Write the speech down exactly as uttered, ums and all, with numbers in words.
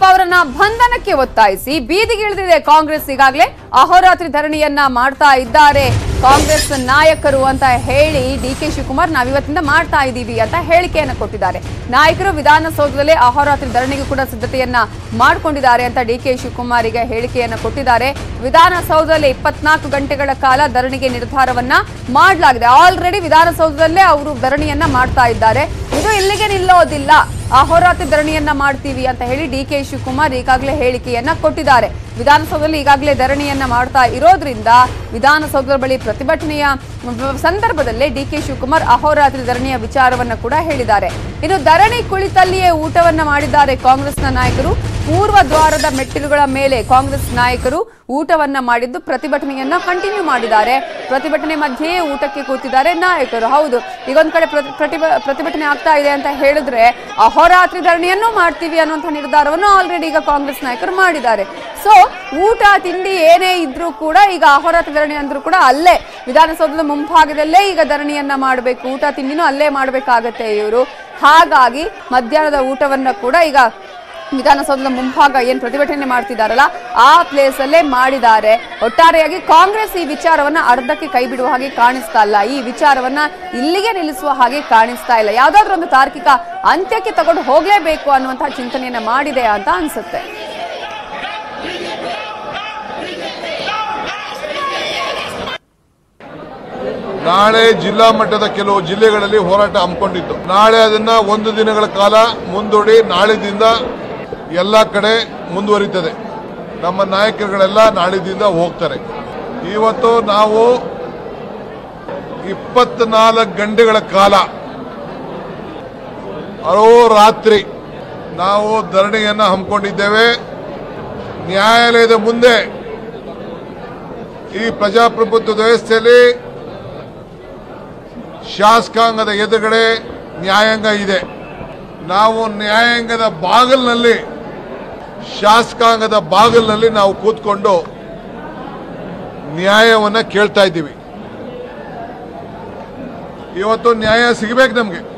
ಯಡಿಯೂರಪ್ಪ ಅವರನ್ನ ಬಂಧನಕ್ಕೆ ಒತ್ತಾಯಿಸಿ ಬೀದಿಗಿಳಿದಿದೆ ಕಾಂಗ್ರೆಸ್. ಈಗಾಗಲೇ ಅಹೋರಾತ್ರಿ ಧರಣಿಯನ್ನ ಮಾಡ್ತಾ ಇದ್ದಾರೆ ಕಾಂಗ್ರೆಸ್ ನಾಯಕರು ಅಂತ ಹೇಳಿ ಡಿ ಕೆ ಶಿವಕುಮಾರ್ ನಾವಿವತ್ತಿಂದ ಮಾಡ್ತಾ ಇದ್ದೀವಿ ಅಂತ ಹೇಳಿಕೆಯನ್ನು ಕೊಟ್ಟಿದ್ದಾರೆ. ನಾಯಕರು ವಿಧಾನಸೌಧದಲ್ಲೇ ಅಹೋರಾತ್ರಿ ಧರಣಿಗೆ ಕೂಡ ಸಿದ್ಧತೆಯನ್ನ ಮಾಡಿಕೊಂಡಿದ್ದಾರೆ ಅಂತ ಡಿ ಕೆ ಶಿವಕುಮಾರ್ ಈಗ ಹೇಳಿಕೆಯನ್ನು ಕೊಟ್ಟಿದ್ದಾರೆ. ವಿಧಾನಸೌಧದಲ್ಲಿ ಇಪ್ಪತ್ನಾಲ್ಕು ಗಂಟೆಗಳ ಕಾಲ ಧರಣಿಗೆ ನಿರ್ಧಾರವನ್ನ ಮಾಡಲಾಗಿದೆ. ಆಲ್ರೆಡಿ ವಿಧಾನಸೌಧದಲ್ಲೇ ಅವರು ಧರಣಿಯನ್ನ ಮಾಡ್ತಾ ಇದ್ದಾರೆ. ಇದು ಇಲ್ಲಿಗೆ ನಿಲ್ಲೋದಿಲ್ಲ, ಅಹೋರಾತ್ರಿ ಧರಣಿಯನ್ನ ಮಾಡ್ತೀವಿ ಅಂತ ಹೇಳಿ ಡಿ ಕೆ ಶಿವಕುಮಾರ್ ಈಗಾಗಲೇ ಹೇಳಿಕೆಯನ್ನ ಕೊಟ್ಟಿದ್ದಾರೆ. ವಿಧಾನಸೌಧದಲ್ಲಿ ಈಗಾಗಲೇ ಧರಣಿಯನ್ನ ಮಾಡ್ತಾ ಇರೋದ್ರಿಂದ ವಿಧಾನಸೌಧದ ಬಳಿ ಪ್ರತಿಭಟನೆಯ ಸಂದರ್ಭದಲ್ಲೇ ಡಿ ಕೆ ಶಿವಕುಮಾರ್ ಅಹೋರಾತ್ರಿ ಧರಣಿಯ ವಿಚಾರವನ್ನ ಕೂಡ ಹೇಳಿದ್ದಾರೆ. ಇನ್ನು ಧರಣಿ ಕುಳಿತಲ್ಲಿಯೇ ಊಟವನ್ನ ಮಾಡಿದ್ದಾರೆ ಕಾಂಗ್ರೆಸ್ನ ನಾಯಕರು. ಪೂರ್ವ ದ್ವಾರದ ಮೆಟ್ಟಿಲುಗಳ ಮೇಲೆ ಕಾಂಗ್ರೆಸ್ ನಾಯಕರು ಊಟವನ್ನ ಮಾಡಿದ್ದು ಪ್ರತಿಭಟನೆಯನ್ನ ಕಂಟಿನ್ಯೂ ಮಾಡಿದ್ದಾರೆ. ಪ್ರತಿಭಟನೆ ಮಧ್ಯೆಯೇ ಊಟಕ್ಕೆ ಕೂತಿದ್ದಾರೆ ನಾಯಕರು. ಹೌದು, ಈಗೊಂದ್ ಕಡೆ ಪ್ರತಿಭಟನೆ ಆಗ್ತಾ ಇದೆ ಅಂತ ಹೇಳಿದ್ರೆ ಅಹೋರಾತ್ರಿ ಧರಣಿಯನ್ನು ಮಾಡ್ತೀವಿ ಅನ್ನುವಂಥ ನಿರ್ಧಾರವನ್ನು ಆಲ್ರೆಡಿ ಈಗ ಕಾಂಗ್ರೆಸ್ ನಾಯಕರು ಮಾಡಿದ್ದಾರೆ. ಸೊ ಊಟ ತಿಂಡಿ ಏನೇ ಇದ್ರೂ ಕೂಡ ಈಗ ಅಹೋರಾತ್ರಿ ಧರಣಿ ಅಂದ್ರೂ ಕೂಡ ಅಲ್ಲೇ ವಿಧಾನಸೌಧದ ಮುಂಭಾಗದಲ್ಲೇ ಈಗ ಧರಣಿಯನ್ನ ಮಾಡಬೇಕು, ಊಟ ತಿಂಡಿನೂ ಅಲ್ಲೇ ಮಾಡಬೇಕಾಗತ್ತೆ ಇವರು. ಹಾಗಾಗಿ ಮಧ್ಯಾಹ್ನದ ಊಟವನ್ನ ಕೂಡ ಈಗ ವಿಧಾನಸೌಧದ ಮುಂಭಾಗ ಏನ್ ಪ್ರತಿಭಟನೆ ಮಾಡ್ತಿದಾರಲ್ಲ ಆ ಪ್ಲೇಸ್ ಅಲ್ಲೇ ಮಾಡಿದ್ದಾರೆ. ಒಟ್ಟಾರೆಯಾಗಿ ಕಾಂಗ್ರೆಸ್ ಈ ವಿಚಾರವನ್ನ ಅರ್ಧಕ್ಕೆ ಕೈ ಬಿಡುವ ಹಾಗೆ ಕಾಣಿಸ್ತಾ ಇಲ್ಲ, ಈ ವಿಚಾರವನ್ನ ಇಲ್ಲಿಗೆ ನಿಲ್ಲಿಸುವ ಹಾಗೆ ಕಾಣಿಸ್ತಾ ಇಲ್ಲ. ಯಾವ್ದಾದ್ರು ಒಂದು ತಾರ್ಕಿಕ ಅಂತ್ಯಕ್ಕೆ ತಗೊಂಡು ಹೋಗ್ಲೇಬೇಕು ಅನ್ನುವಂತಹ ಚಿಂತನೆಯನ್ನ ಮಾಡಿದೆ ಅಂತ ಅನ್ಸುತ್ತೆ. ನಾಳೆ ಜಿಲ್ಲಾ ಮಟ್ಟದ ಕೆಲವು ಜಿಲ್ಲೆಗಳಲ್ಲಿ ಹೋರಾಟ ಹಮ್ಮಿಕೊಂಡಿತ್ತು. ನಾಳೆ ಅದನ್ನ ಒಂದು ದಿನಗಳ ಕಾಲ ಮುಂದೂಡಿ ನಾಳಿದಿಂದ ಎಲ್ಲ ಕಡೆ ಮುಂದುವರಿತದೆ. ನಮ್ಮ ನಾಯಕರುಗಳೆಲ್ಲ ನಾಳಿದಿಂದ ಹೋಗ್ತಾರೆ. ಇವತ್ತು ನಾವು ಇಪ್ಪತ್ನಾಲ್ಕು ಗಂಟೆಗಳ ಕಾಲ ಅಹೋರಾತ್ರಿ ನಾವು ಧರಣಿಯನ್ನ ಹಮ್ಮಿಕೊಂಡಿದ್ದೇವೆ. ನ್ಯಾಯಾಲಯದ ಮುಂದೆ ಈ ಪ್ರಜಾಪ್ರಭುತ್ವದ ವ್ಯವಸ್ಥೆಯಲ್ಲಿ ಶಾಸಕಾಂಗದ ಎದುರುಗಡೆ ನ್ಯಾಯಾಂಗ ಇದೆ. ನಾವು ನ್ಯಾಯಾಂಗದ ಬಾಗಿಲಿನಲ್ಲಿ ಶಾಸಕಾಂಗದ ಬಾಗಿಲಿನಲ್ಲಿ ನಾವು ಕೂತ್ಕೊಂಡು ನ್ಯಾಯವನ್ನ ಕೇಳ್ತಾ ಇದ್ದೀವಿ. ಇವತ್ತು ನ್ಯಾಯ ಸಿಗಬೇಕು ನಮಗೆ.